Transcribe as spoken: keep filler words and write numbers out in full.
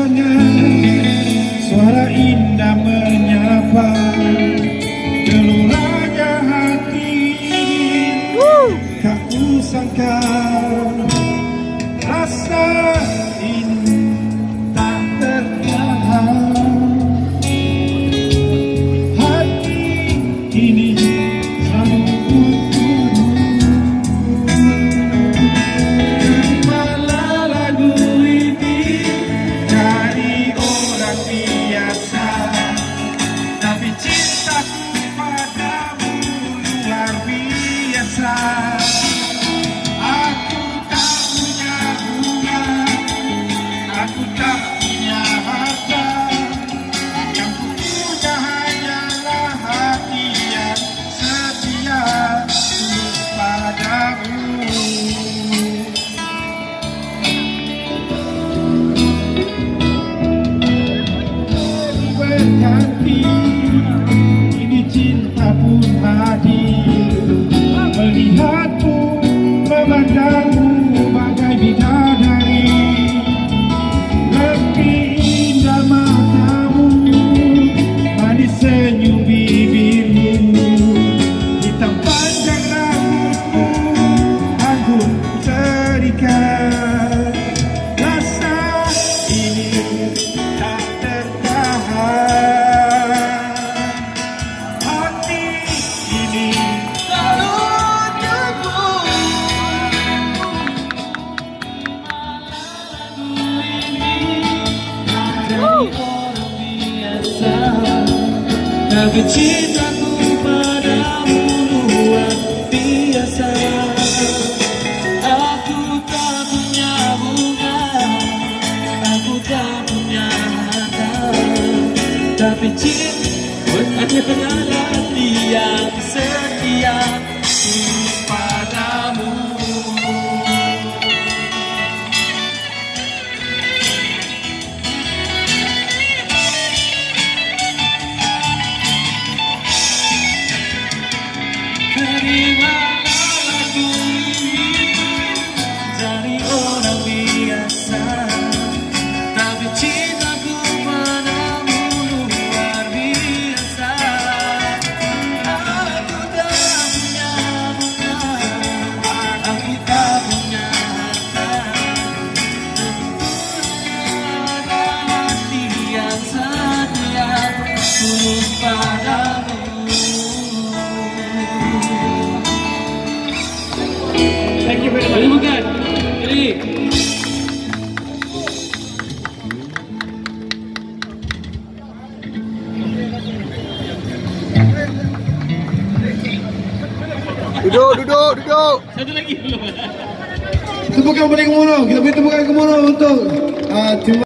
sangat, suara indah menyapa geloranya hati. Tak kusangka rasa ini tak tertahan. Hati ini selalu kutuju. Malah lagu ini dari orang biasa, tapi cintaku padamu luar biasa. Aku tak punya bunga, aku tak punya harta, yang ku punya hanyalah hati yang setia tulus padamu. Berganti, ini cinta pun hadir, melihatmu, memandangmu bagai bidadari. Lebih indah matamu, manis senyum bibirmu, hitam panjang rambutmu, anggun terikat. Rasa ini tak tertahan. Hati ini selalu tunggu. Orang biasa, tapi cintaku padamu luar biasa. Aku tak punya bunga, aku tak punya harta, tapi cinta adalah hati yang setia tulus padamu. Terimalah lagu ini dari orang biasa, tapi cintaku padamu luar biasa. Aku tak punya bunga, aku tak punya harta, ada hati yang setia tulus padamu. Thank you very much. Bukan. Jadi duduk, duduk, duduk. Satu lagi belum. Tepukan pada Gemuruh. Kita beri tepukan Gemuruh untuk uh,